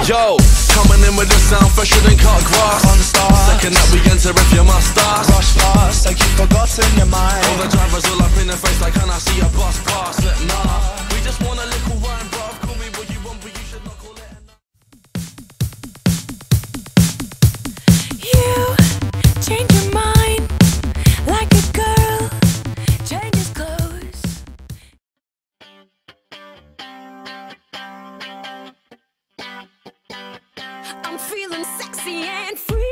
Yo, coming in with the sound fresher than cut grass. On the start, second that we enter if you must start. rush past like you've forgotten your mind. All the drivers all up in the face like, can I see a bus pass? Look, nah, we just want a little wine, bruv. Call me what you want, but you should not call it enough. You change your mind like a girl changes clothes. I'm feeling sexy and free.